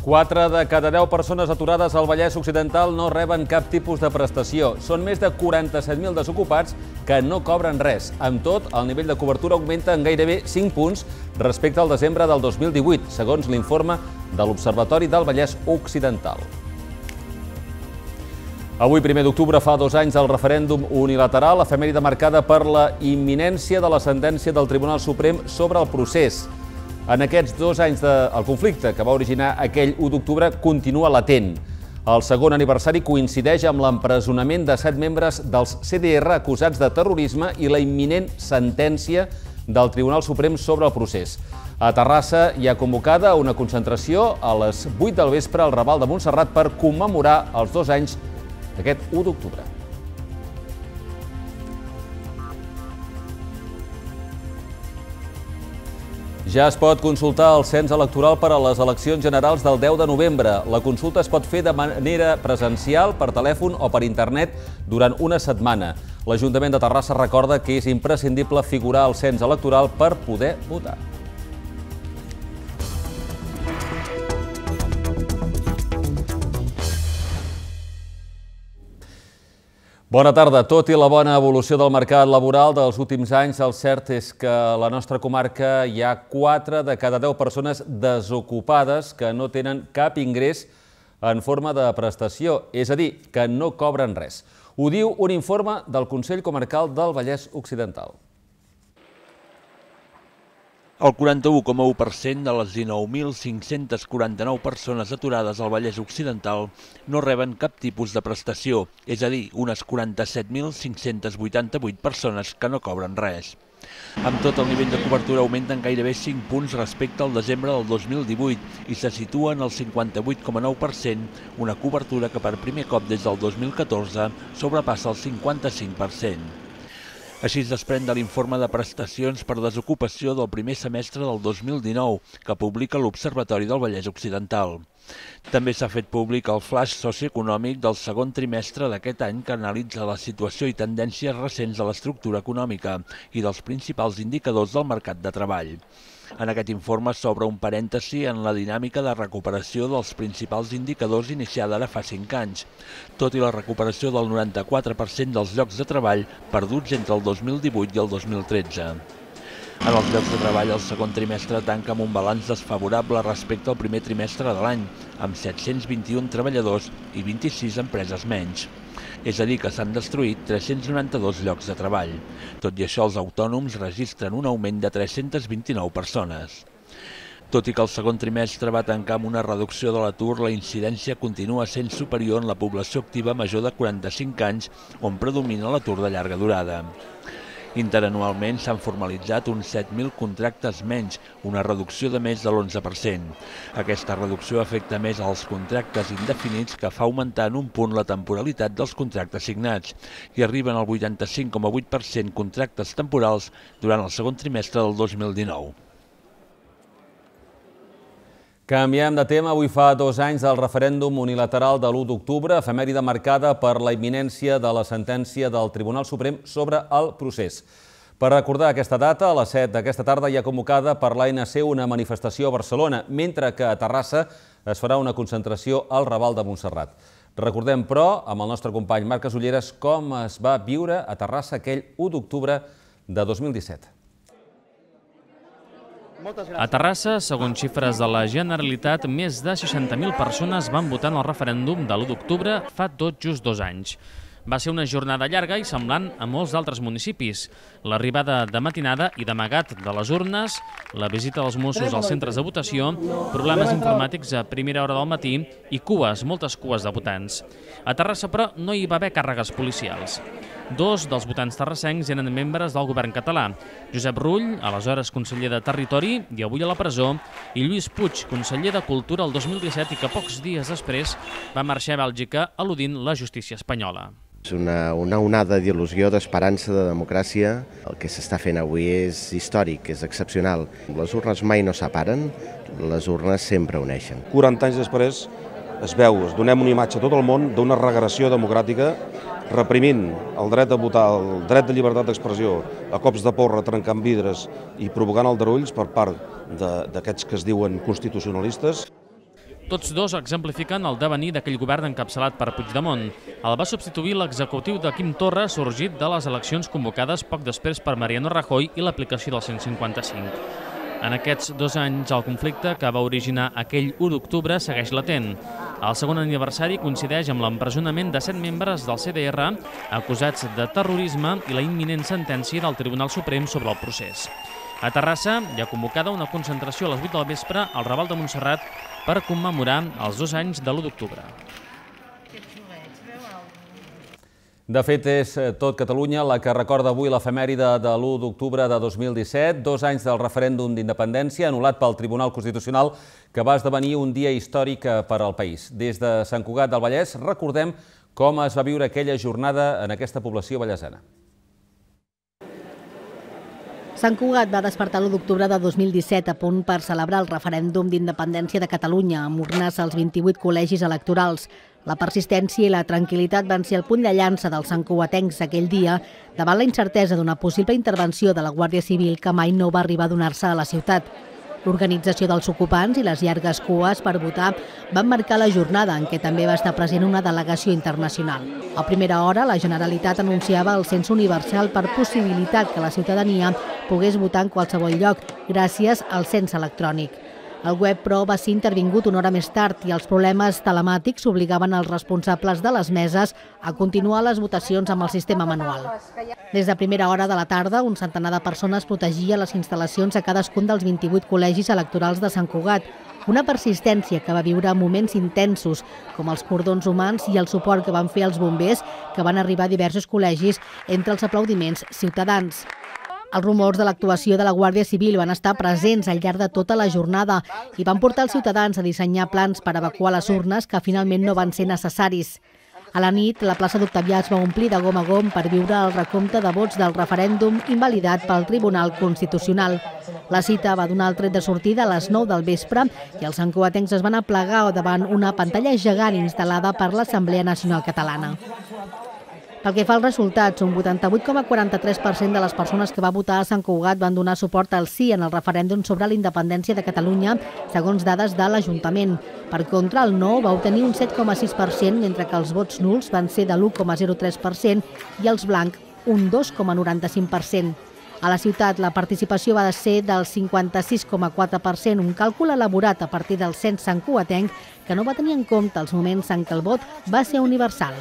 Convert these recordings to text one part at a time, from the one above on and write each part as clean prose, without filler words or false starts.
4 de cada 10 persones aturades al Vallès Occidental no reben cap tipus de prestació. Són més de 47.000 desocupats que no cobren res. Amb tot, el nivell de cobertura augmenta en gairebé 5 punts respecte al desembre del 2018, segons l'informe de l'Observatori del Vallès Occidental. Avui, 1 d'octubre, fa 2 anys del referèndum unilateral, efemèride marcada per la imminència de la sentència del Tribunal Suprem sobre el procés. En aquests 2 anys el conflicte que va originar aquell 1 d'octubre continua latent. El segon aniversari coincideix amb l'empresonament de 7 membres dels CDR acusats de terrorisme i la imminent sentència del Tribunal Suprem sobre el procés. A Terrassa hi ha convocada una concentració a les 8 del vespre al Raval de Montserrat per commemorar els 2 anys d'aquest 1 d'octubre. Ja es pot consultar el cens electoral per a les eleccions generals del 10 de novembre. La consulta es pot fer de manera presencial, per telèfon o per internet durant una setmana. L'Ajuntament de Terrassa recorda que és imprescindible figurar al cens electoral per poder votar. Bona tarda. Tot i la bona evolució del mercat laboral dels últims anys, el cert és que a la nostra comarca hi ha 4 de cada 10 persones desocupades que no tenen cap ingrés en forma de prestació, és a dir, que no cobren res. Ho diu un informe del Consell Comarcal del Vallès Occidental. El 41,1% de les 19.549 persones aturades al Vallès Occidental no reben cap tipus de prestació, és a dir, unes 47.588 persones que no cobren res. Amb tot, el nivell de cobertura augmenta en gairebé 5 punts respecte al desembre del 2018 i se situa en el 58,9%, una cobertura que per primer cop des del 2014 sobrepassa el 55%. Així es desprèn de l'informe de prestacions per desocupació del primer semestre del 2019, que publica l'Observatori del Vallès Occidental. També s'ha fet públic el flaix socioeconòmic del segon trimestre d'aquest any que analitza la situació i tendències recents de l'estructura econòmica i dels principals indicadors del mercat de treball. En aquest informe s'obre un parèntesi en la dinàmica de recuperació dels principals indicadors iniciada ara fa 5 anys, tot i la recuperació del 94% dels llocs de treball perduts entre el 2018 i el 2013. En els llocs de treball, el segon trimestre tanca amb un balanç desfavorable respecte al primer trimestre de l'any, amb 721 treballadors i 26 empreses menys. És a dir, que s'han destruït 392 llocs de treball. Tot i això, els autònoms registren un augment de 329 persones. Tot i que el segon trimestre va tancar amb una reducció de l'atur, la incidència continua sent superior en la població activa major de 45 anys, on predomina l'atur de llarga durada. Interanualment s'han formalitzat uns 7.000 contractes menys, una reducció de més de l'11%. Aquesta reducció afecta més als contractes indefinits, que fa augmentar en un punt la temporalitat dels contractes signats i arriben al 85,8% contractes temporals durant el segon trimestre del 2019. Canviem de tema. Avui fa 2 anys del referèndum unilateral de l'1 d'octubre, efemèride marcada per la imminència de la sentència del Tribunal Suprem sobre el procés. Per recordar aquesta data, a les 7 d'aquesta tarda hi ha convocada per l'ANC una manifestació a Barcelona, mentre que a Terrassa es farà una concentració al Raval de Montserrat. Recordem, però, amb el nostre company Marc Casulleres, com es va viure a Terrassa aquell 1 d'octubre de 2017. A Terrassa, segons xifres de la Generalitat, més de 60.000 persones van votar en el referèndum de l'1 d'octubre fa tot just 2 anys. Va ser una jornada llarga i semblant a molts altres municipis. L'arribada de matinada i d'amagat de les urnes, la visita dels Mossos als centres de votació, problemes informàtics a primera hora del matí i cues, moltes cues de votants. A Terrassa, però, no hi va haver càrregues policials. 2 dels votants terrassencs eren membres del govern català. Josep Rull, aleshores conseller de Territori i avui a la presó, i Lluís Puig, conseller de Cultura el 2017 i que pocs dies després va marxar a Bèlgica al·ludint la justícia espanyola. És una onada d'il·lusió, d'esperança, de democràcia. El que s'està fent avui és històric, és excepcional. Les urnes mai no separen, les urnes sempre uneixen. 40 anys després es veu, es donem una imatge a tot el món d'una regressió democràtica reprimint el dret a votar, el dret de llibertat d'expressió, a cops de porra, trencant vidres i provocant aldarulls per part d'aquests que es diuen constitucionalistes. Tots dos exemplifiquen el devenir d'aquell govern encapçalat per Puigdemont. El va substituir l'executiu de Quim Torra, sorgit de les eleccions convocades poc després per Mariano Rajoy i l'aplicació del 155. En aquests 2 anys, el conflicte que va originar aquell 1 d'octubre segueix latent. El segon aniversari coincideix amb l'empresonament de 7 membres del CDR acusats de terrorisme i la imminent sentència del Tribunal Suprem sobre el procés. A Terrassa hi ha convocada una concentració a les 8 del vespre al Raval de Montserrat per commemorar els 2 anys de l'1 d'octubre. De fet, és tot Catalunya la que recorda avui l'efemèride de l'1 d'octubre de 2017, 2 anys del referèndum d'independència anul·lat pel Tribunal Constitucional, que va esdevenir un dia històric per al país. Des de Sant Cugat del Vallès recordem com es va viure aquella jornada en aquesta població vallesana. Sant Cugat va despertar l'1 d'octubre de 2017 a punt per celebrar el referèndum d'independència de Catalunya, amb urnes als 28 col·legis electorals. La persistència i la tranquil·litat van ser el punt de llança dels santcugatencs aquell dia davant la incertesa d'una possible intervenció de la Guàrdia Civil que mai no va arribar a donar-se a la ciutat. L'organització dels ocupants i les llargues cues per votar van marcar la jornada en què també va estar present una delegació internacional. A primera hora, la Generalitat anunciava el cens universal per possibilitat que la ciutadania pogués votar en qualsevol lloc, gràcies al cens electrònic. El web, però, va ser intervingut una hora més tard i els problemes telemàtics obligaven els responsables de les meses a continuar les votacions amb el sistema manual. Des de primera hora de la tarda, un centenar de persones protegia les instal·lacions a cadascun dels 28 col·legis electorals de Sant Cugat, una persistència que va viure moments intensos, com els cordons humans i el suport que van fer els bombers, que van arribar a diversos col·legis entre els aplaudiments ciutadans. Els rumors de l'actuació de la Guàrdia Civil van estar presents al llarg de tota la jornada i van portar els ciutadans a dissenyar plans per evacuar les urnes que finalment no van ser necessaris. A la nit, la plaça d'Octavià es va omplir de gom a gom per viure el recompte de vots del referèndum invalidat pel Tribunal Constitucional. La cita va donar el tret de sortida a les 9 del vespre i els santcugatencs es van aplegar davant una pantalla gegant instal·lada per l'Assemblea Nacional Catalana. Pel que fa als resultats, un 88,43% de les persones que va votar a Sant Cugat van donar suport al sí en el referèndum sobre la independència de Catalunya, segons dades de l'Ajuntament. Per contra, el no va obtenir un 7,6%, mentre que els vots nuls van ser de l'1,03% i els blancs un 2,95%. A la ciutat, la participació va ser del 56,4%, un càlcul elaborat a partir del cens santcugatenc que no va tenir en compte els moments en què el vot va ser universal.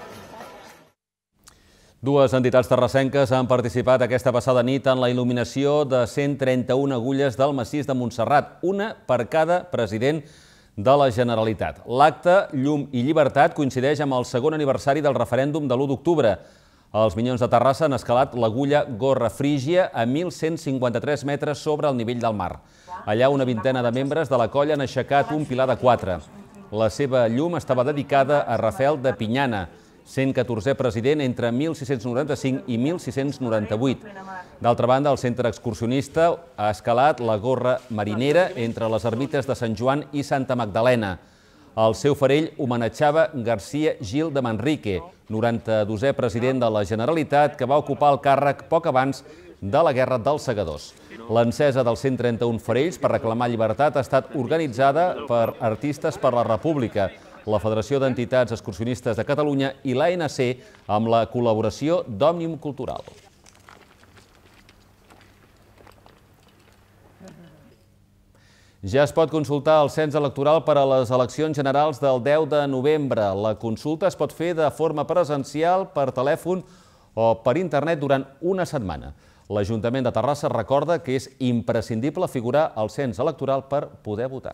Dues entitats terrassenques han participat aquesta passada nit en la il·luminació de 131 agulles del massís de Montserrat, una per cada president de la Generalitat. L'acte Llum i Llibertat coincideix amb el segon aniversari del referèndum de l'1 d'octubre. Els Minyons de Terrassa han escalat l'agulla Gorra Frígia a 1.153 metres sobre el nivell del mar. Allà una vintena de membres de la colla han aixecat un pilar de 4. La seva llum estava dedicada a Rafael de Pinyana, 114è president entre 1695 i 1698. D'altra banda, el centre excursionista ha escalat la Gorra Marinera entre les ermites de Sant Joan i Santa Magdalena. El seu farell homenatjava Garcia Gil de Manrique, 92è president de la Generalitat, que va ocupar el càrrec poc abans de la Guerra dels Segadors. L'encesa dels 131 farells per reclamar llibertat ha estat organitzada per Artistes per la República, la Federació d'Entitats Excursionistes de Catalunya i l'ANC amb la col·laboració d'Òmnium Cultural. Ja es pot consultar el cens electoral per a les eleccions generals del 10 de novembre. La consulta es pot fer de forma presencial, per telèfon o per internet durant una setmana. L'Ajuntament de Terrassa recorda que és imprescindible figurar al cens electoral per poder votar.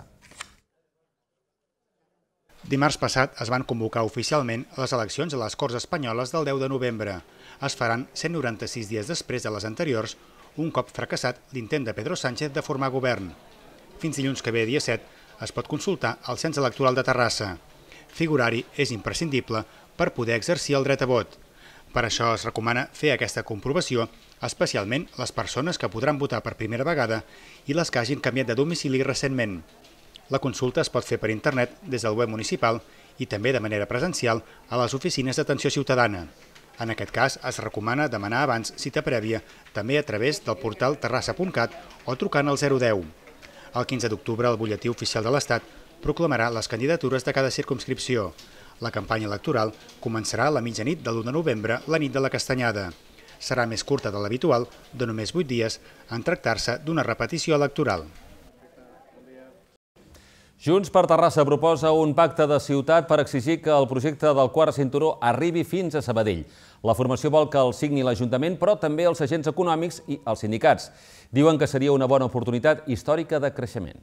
Dimarts passat es van convocar oficialment les eleccions a les Corts Espanyoles del 10 de novembre. Es faran 196 dies després de les anteriors, un cop fracassat l'intent de Pedro Sánchez de formar govern. Fins dilluns que ve, dia 7, es pot consultar el cens electoral de Terrassa. Figurar-hi és imprescindible per poder exercir el dret a vot. Per això es recomana fer aquesta comprovació, especialment les persones que podran votar per primera vegada i les que hagin canviat de domicili recentment. La consulta es pot fer per internet des del web municipal i també de manera presencial a les oficines d'atenció ciutadana. En aquest cas, es recomana demanar abans cita prèvia, també a través del portal terrassa.cat o trucant al 010. El 15 d'octubre, el Butlletí Oficial de l'Estat proclamarà les candidatures de cada circumscripció. La campanya electoral començarà a la mitjanit de l'1 de novembre, la nit de la Castanyada. Serà més curta de l'habitual, de només 8 dies, en tractar-se d'una repetició electoral. Junts per Terrassa proposa un pacte de ciutat per exigir que el projecte del quart cinturó arribi fins a Sabadell. La formació vol que el signi l'Ajuntament, però també els agents econòmics i els sindicats. Diuen que seria una bona oportunitat històrica de creixement.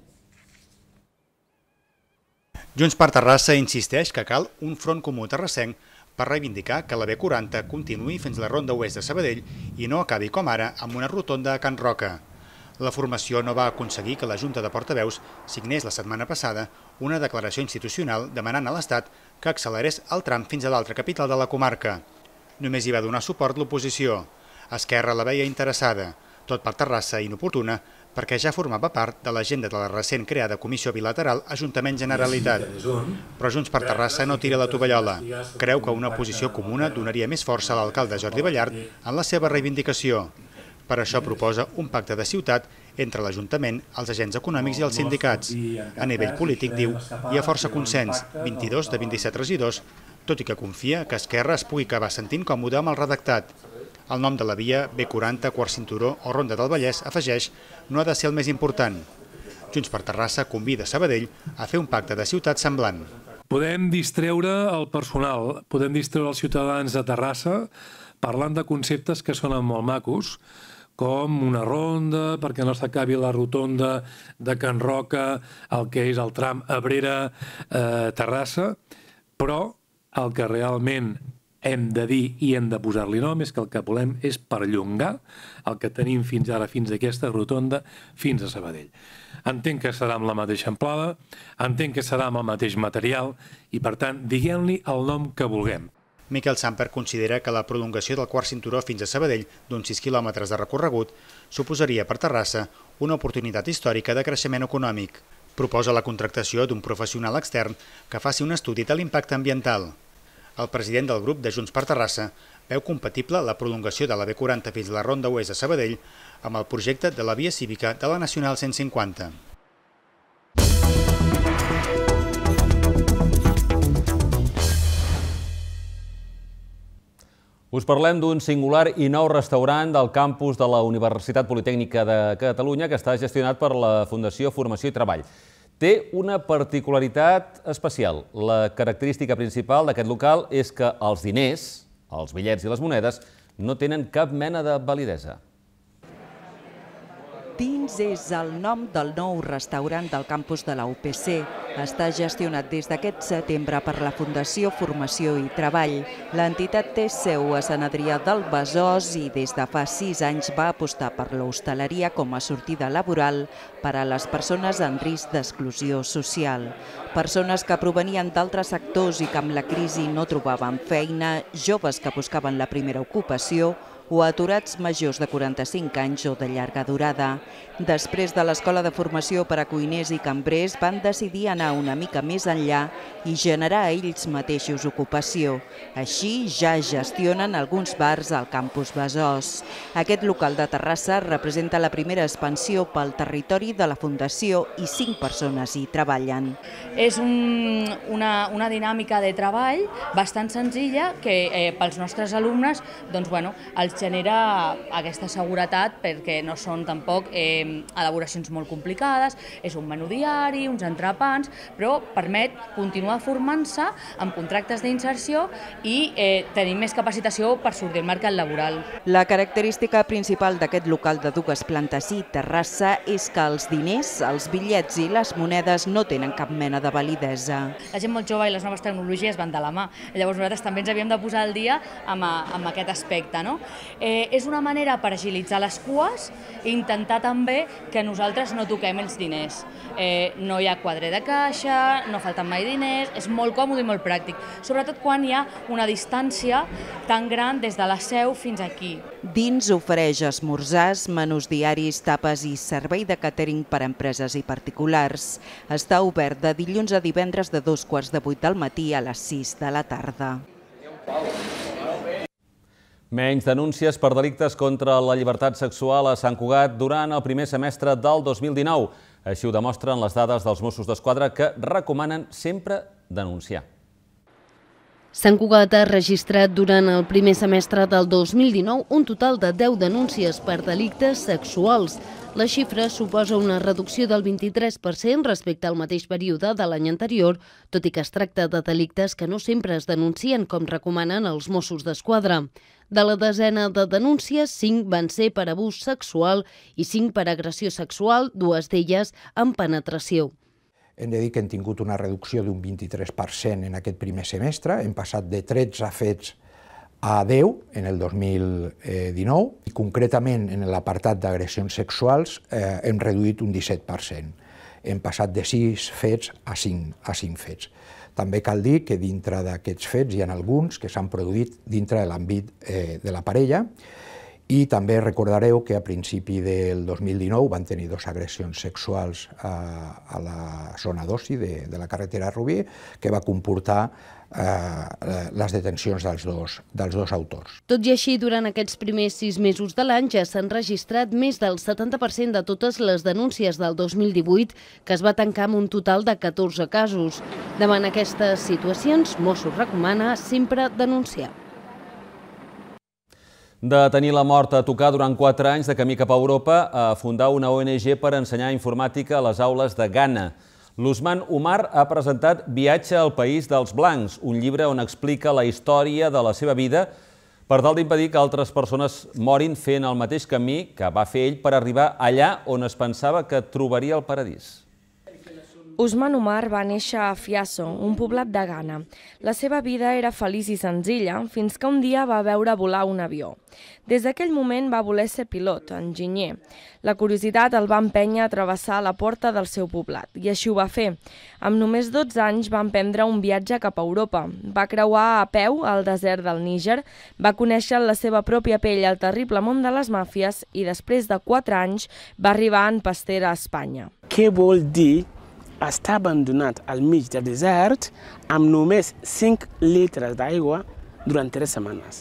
Junts per Terrassa insisteix que cal un front comú terrassenc per reivindicar que la B40 continuï fins la Ronda Oest de Sabadell i no acabi com ara amb una rotonda a Can Roca. La formació no va aconseguir que la Junta de Portaveus signés la setmana passada una declaració institucional demanant a l'Estat que accelerés el tram fins a l'altra capital de la comarca. Només hi va donar suport l'oposició. Esquerra la veia interessada, tot per Terrassa inoportuna, perquè ja formava part de l'agenda de la recent creada Comissió Bilateral Ajuntament-Generalitat. Però Junts per Terrassa no tira la tovallola. Creu que una posició comuna donaria més força a l'alcalde Jordi Ballart en la seva reivindicació. Per això proposa un pacte de ciutat entre l'Ajuntament, els agents econòmics i els sindicats. A nivell polític, diu, hi ha força consens, 22 de 27 regidors, tot i que confia que Esquerra es pugui acabar sentint còmode amb el redactat. El nom de la via, B40, quart cinturó o Ronda del Vallès, afegeix, no ha de ser el més important. Junts per Terrassa convida Sabadell a fer un pacte de ciutat semblant. Podem distreure el personal, podem distreure els ciutadans de Terrassa parlant de conceptes que sonen molt macos, com una ronda, perquè no s'acabi la rotonda de Can Roca, el que és el tram Abrera-Terrassa, però el que realment hem de dir i hem de posar-li nom és que el que volem és perllongar el que tenim fins ara, fins a aquesta rotonda, fins a Sabadell. Entenc que serà amb la mateixa amplada, entenc que serà amb el mateix material i, per tant, diguem-li el nom que vulguem. Miquel Samper considera que la prolongació del quart cinturó fins a Sabadell, d'uns 6 quilòmetres de recorregut, suposaria per Terrassa una oportunitat històrica de creixement econòmic. Proposa la contractació d'un professional extern que faci un estudi de l'impacte ambiental. El president del grup de Junts per Terrassa veu compatible la prolongació de la B40 fins a la Ronda Oest de Sabadell amb el projecte de la via cívica de la Nacional 150. Us parlem d'un singular i nou restaurant del campus de la Universitat Politècnica de Catalunya que està gestionat per la Fundació Formació i Treball. Té una particularitat especial. La característica principal d'aquest local és que els diners, els bitllets i les monedes, no tenen cap mena de validesa. Dins és el nom del nou restaurant del campus de la UPC. Està gestionat des d'aquest setembre per la Fundació Formació i Treball. L'entitat té seu a Sant Adrià del Besòs i des de fa 6 anys va apostar per l'hostaleria com a sortida laboral per a les persones en risc d'exclusió social. Persones que provenien d'altres sectors i que amb la crisi no trobaven feina, joves que buscaven la primera ocupació o aturats majors de 45 anys o de llarga durada. Després de l'Escola de Formació per a Cuiners i Cambrers van decidir anar una mica més enllà i generar ells mateixos ocupació. Així ja gestionen alguns bars al campus Besòs. Aquest local de Terrassa representa la primera expansió pel territori de la Fundació i 5 persones hi treballen. És una dinàmica de treball bastant senzilla que pels nostres alumnes els genera aquesta seguretat perquè no són tampoc elaboracions molt complicades, és un menú diari, uns entrepans, però permet continuar formant-se amb contractes d'inserció i tenir més capacitació per sortir al mercat laboral. La característica principal d'aquest local de 2 plantes i terrassa és que els diners, els bitllets i les monedes no tenen cap mena de validesa. La gent molt jove i les noves tecnologies van de la mà, llavors nosaltres també ens havíem de posar al dia amb aquest aspecte. És una manera per agilitzar les cues i intentar també que nosaltres no toquem els diners. No hi ha quadre de caixa, no falten mai diners, és molt còmode i molt pràctic, sobretot quan hi ha una distància tan gran des de la seu fins aquí. Dins ofereix esmorzars, menús diaris, tapes i servei de càtering per a empreses i particulars. Està obert de dilluns a divendres de 7:15 del matí a les 6 de la tarda. Menys denúncies per delictes contra la llibertat sexual a Sant Cugat durant el primer semestre del 2019. Així ho demostren les dades dels Mossos d'Esquadra que recomanen sempre denunciar. Sant Cugat ha registrat durant el primer semestre del 2019 un total de 10 denúncies per delictes sexuals. La xifra suposa una reducció del 23% respecte al mateix període de l'any anterior, tot i que es tracta de delictes que no sempre es denuncien, com recomanen els Mossos d'Esquadra. De la desena de denúncies, 5 van ser per abús sexual i 5 per agressió sexual, 2 d'elles amb penetració. Hem de dir que hem tingut una reducció d'un 23% en aquest primer semestre. Hem passat de 13 fets a 10 en el 2019 i concretament en l'apartat d'agressions sexuals hem reduït un 17%. Hem passat de 6 fets a 5 fets. També cal dir que dintre d'aquests fets hi ha alguns que s'han produït dintre de l'àmbit de la parella. I també recordareu que a principi del 2019 van tenir 2 agressions sexuals a la zona d'oci de la carretera Rubí, que va comportar les detencions dels dos autors. Tot i així, durant aquests primers 6 mesos de l'any ja s'han registrat més del 70% de totes les denúncies del 2018, que es va tancar amb un total de 14 casos. Davant aquestes situacions, Mossos recomana sempre denunciar. De tenir la mort a tocar durant 4 anys de camí cap a Europa a fundar una ONG per ensenyar informàtica a les aules de Ghana. L'Ousmane Oumar ha presentat Viatge al País dels Blancs, un llibre on explica la història de la seva vida per tal d'impedir que altres persones morin fent el mateix camí que va fer ell per arribar allà on es pensava que trobaria el paradís. Ousmane Oumar va néixer a Fiasso, un poblat de Ghana. La seva vida era feliç i senzilla, fins que un dia va veure volar un avió. Des d'aquell moment va voler ser pilot, enginyer. La curiositat el va empènyer a travessar la porta del seu poblat, i així ho va fer. Amb només 12 anys va emprendre un viatge cap a Europa. Va creuar a peu el desert del Níger, va conèixer en la seva pròpia pell el terrible món de les màfies i després de 4 anys va arribar en pastera a Espanya. Què vol dir estar abandonat al mig del desert amb només 5 litres d'aigua durant 3 setmanes.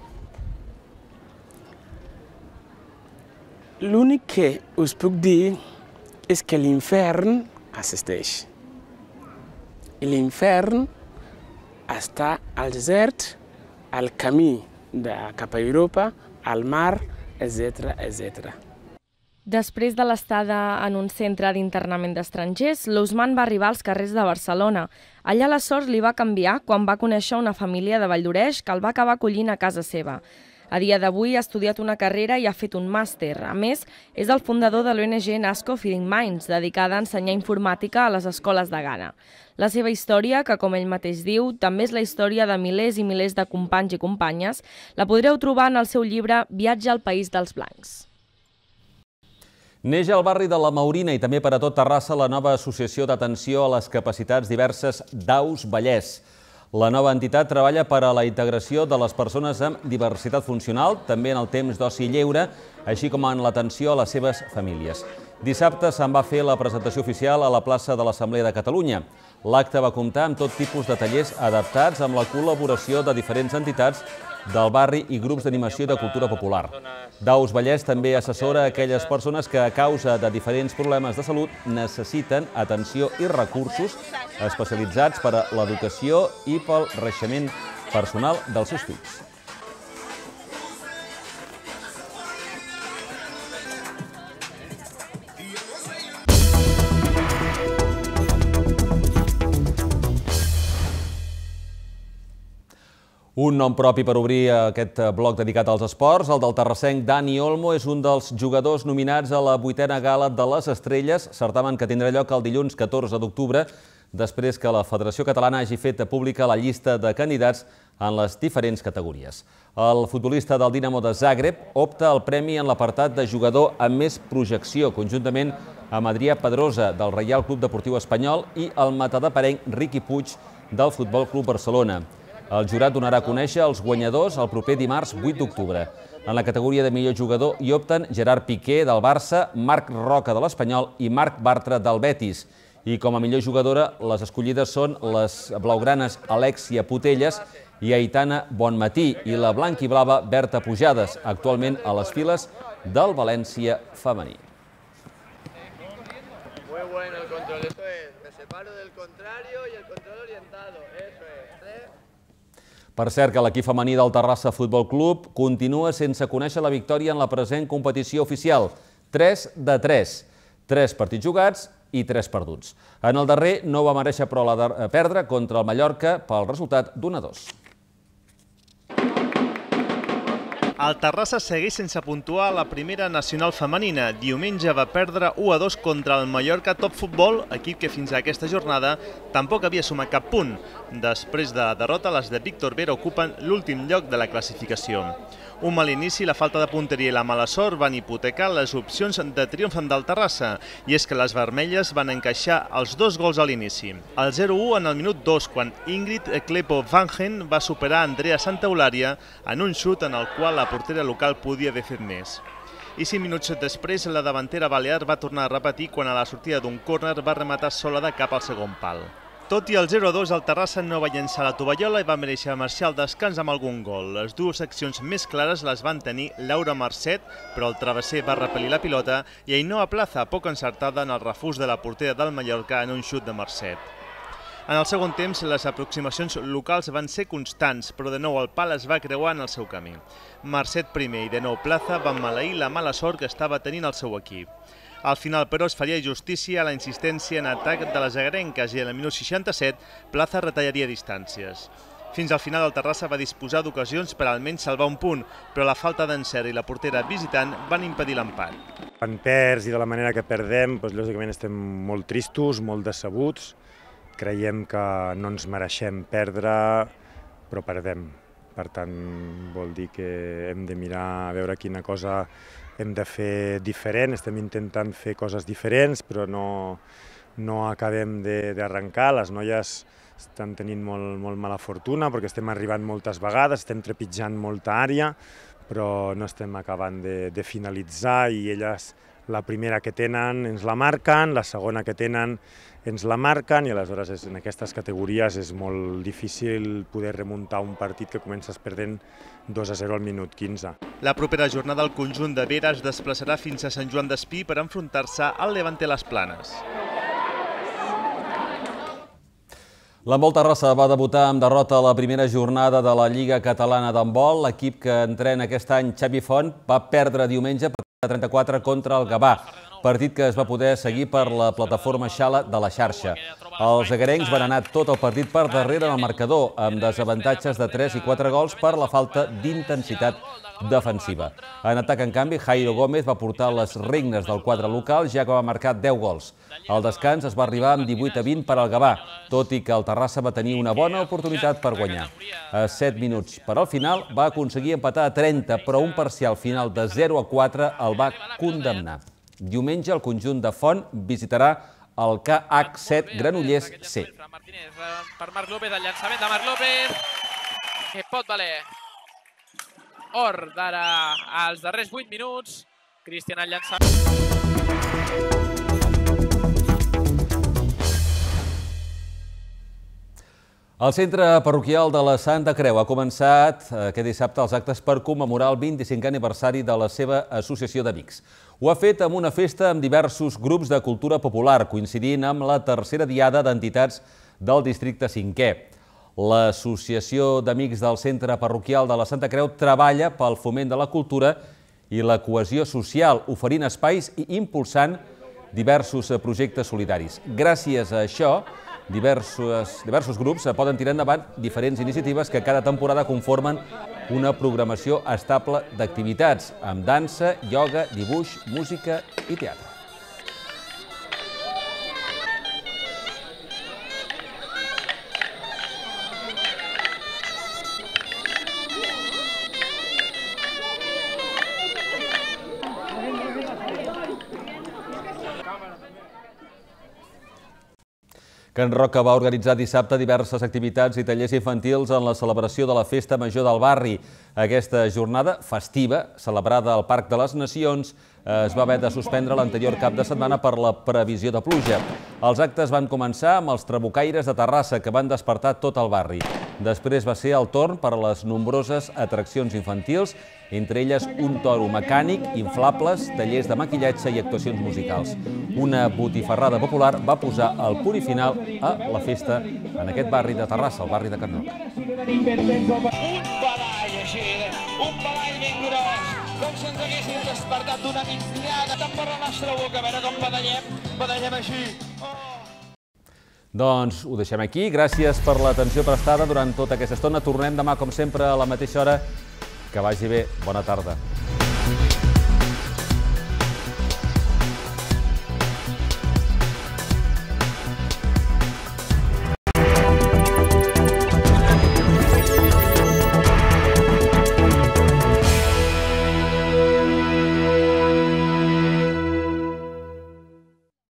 L'únic que us puc dir és que l'infern existeix. I l'infern està al desert, al camí cap a Europa, al mar, etc. etc. Després de l'estada en un centre d'internament d'estrangers, l'Ousmane va arribar als carrers de Barcelona. Allà la sort li va canviar quan va conèixer una família de Valldoreix que el va acabar acollint a casa seva. A dia d'avui ha estudiat una carrera i ha fet un màster. A més, és el fundador de l'ONG Nasco Feeding Minds, dedicada a ensenyar informàtica a les escoles de Ghana. La seva història, que com ell mateix diu, també és la història de milers i milers de companys i companyes, la podreu trobar en el seu llibre Viatge al País dels Blancs. Neix al barri de la Maurina i també per a tot Terrassa la nova associació d'atenció a les capacitats diverses d'Aus Vallès. La nova entitat treballa per a la integració de les persones amb diversitat funcional, també en el temps d'oci lleure, així com en l'atenció a les seves famílies. Dissabte se'n va fer la presentació oficial a la plaça de l'Assemblea de Catalunya. L'acte va comptar amb tot tipus de tallers adaptats amb la col·laboració de diferents entitats del barri i grups d'animació i de cultura popular. D'Aus Vallès també assessora aquelles persones que a causa de diferents problemes de salut necessiten atenció i recursos especialitzats per a l'educació i pel creixement personal dels seus fills. Un nom propi per obrir aquest bloc dedicat als esports, el del terrassenc Dani Olmo, és un dels jugadors nominats a la 8a Gala de les Estrelles, certamen que tindrà lloc el dilluns 14 d'octubre, després que la Federació Catalana hagi fet pública la llista de candidats en les diferents categories. El futbolista del Dinamo de Zagreb opta al premi en l'apartat de jugador amb més projecció, conjuntament amb Adrià Pedrosa, del Reial Club Deportiu Espanyol, i el matadeparenc Riqui Puig, del Futbol Club Barcelona. El jurat donarà a conèixer els guanyadors el proper dimarts 8 d'octubre. En la categoria de millor jugador hi opten Gerard Piqué, del Barça, Marc Roca, de l'Espanyol, i Marc Bartra, del Betis. I com a millor jugadora, les escollides són les blaugranes Alexia Putelles i Aitana Bonmatí, i la blanc-i-blava Berta Pujades, actualment a les files del València femení. bueno el control, eso es. Me separo del contrario y el control orientado, eso es. Per cert, que l'equip femení del Terrassa Futbol Club continua sense conèixer la victòria en la present competició oficial. 3 de 3. 3 partits jugats i 3 perduts. En el darrer no va mereixer però perdre contra el Mallorca pel resultat d'1-2. El Terrassa segueix sense puntuar a la primera nacional femenina. Diumenge va perdre 1-2 contra el Mallorca Top Futbol, equip que fins a aquesta jornada tampoc havia sumat cap punt. Després de la derrota, les de Víctor Vera ocupen l'últim lloc de la classificació. Un mal inici, la falta de punteria i la mala sort van hipotecar les opcions de triomf del Terrassa, i és que les vermelles van encaixar els 2 gols a l'inici. El 0-1 en el minut 2, quan Ingrid Klepo-Vangen va superar Andrea Santaolària en un xut en el qual la portera local podia haver fet més. I 5 minuts després, la davantera balear va tornar a repetir quan a la sortida d'un córner va rematar sola de cap al segon pal. Tot i el 0-2, el Terrassa no va llençar la tovallola i va mereixer marxar al descans amb algun gol. Les dues accions més clares les van tenir Laura Marcet, però el travesser va repel·lir la pilota, i Ainhoa Plaza, poc encertada en el refús de la portera del Mallorca en un xut de Marcet. En el segon temps, les aproximacions locals van ser constants, però de nou el pal es va creuar en el seu camí. Marcet primer i de nou Plaza van maleir la mala sort que estava tenint el seu equip. Al final, però, es faria justícia a la insistència en atac de les agrenques i al minut 67 Plaza retallaria distàncies. Fins al final el Terrassa va disposar d'ocasions per almenys salvar un punt, però la falta d'encert i la portera visitant van impedir l'empat. Quan perds i de la manera que perdem, lògicament estem molt tristos, molt decebuts. Creiem que no ens mereixem perdre, però perdem. Per tant, vol dir que hem de mirar a veure quina cosa hem de fer diferent. Estem intentant fer coses diferents, però no acabem d'arrencar. Les noies estan tenint molt mala fortuna perquè estem arribant moltes vegades, estem trepitjant molta àrea, però no estem acabant de finalitzar i elles la primera que tenen ens la marquen, la segona que tenen ens la marquen i aleshores en aquestes categories és molt difícil poder remuntar un partit que comences perdent 2-0 al minut 15. La propera jornada el conjunt de Vera es desplaçarà fins a Sant Joan d'Espí per enfrontar-se al Levante Les Planes. L'handbol Terrassa va debutar amb derrota a la primera jornada de la Lliga Catalana d'handbol. L'equip que entrena aquest any, Xavi Font, va perdre diumenge per 34 contra el Gavà, partit que es va poder seguir per la plataforma Xala de la xarxa. Els agarencs van anar tot el partit per darrere en el marcador, amb desavantatges de 3 i 4 gols per la falta d'intensitat defensiva. En atac, en canvi, Jairo Gómez va portar les regnes del quadre local, ja que va marcar 10 gols. Al descans es va arribar amb 18-20 per al Gavà, tot i que el Terrassa va tenir una bona oportunitat per guanyar. A 7 minuts per al final va aconseguir empatar a 30, però un parcial final de 0-4 el va condemnar. Diumenge el conjunt de Font visitarà el KH7 Granollers C. Per Marc López, el llançament de Marc López, que pot valer or d'ara als darrers 8 minuts. Cristian el llançament. El centre parroquial de la Santa Creu ha començat aquest dissabte els actes per commemorar el 25è aniversari de la seva associació d'amics. Ho ha fet amb una festa amb diversos grups de cultura popular, coincidint amb la tercera diada d'entitats del districte 5è. L'Associació d'Amics del Centre Parroquial de la Santa Creu treballa pel foment de la cultura i la cohesió social, oferint espais i impulsant diversos projectes solidaris. Gràcies a això, diversos grups poden tirar endavant diferents iniciatives que cada temporada conformen una programació estable d'activitats, amb dansa, ioga, dibuix, música i teatre. Can Roca va organitzar dissabte diverses activitats i tallers infantils en la celebració de la Festa Major del Barri. Aquesta jornada festiva, celebrada al Parc de les Nacions, es va haver de suspendre l'anterior cap de setmana per la previsió de pluja. Els actes van començar amb els trabucaires de Terrassa, que van despertar tot el barri. Després va ser el torn per a les nombroses atraccions infantils, entre elles un toro mecànic, inflables, tallers de maquillatge i actuacions musicals. Una botifarrada popular va posar el punt i final a la festa en aquest barri de Terrassa, el barri de Can Roca. Un badall així, un badall ben gros, com si ens haguéssim despertat d'una migdiada, tant per la nostra boca, a veure com badallem així. Doncs ho deixem aquí. Gràcies per l'atenció prestada durant tota aquesta estona. Tornem demà, com sempre, a la mateixa hora. Que vagi bé. Bona tarda.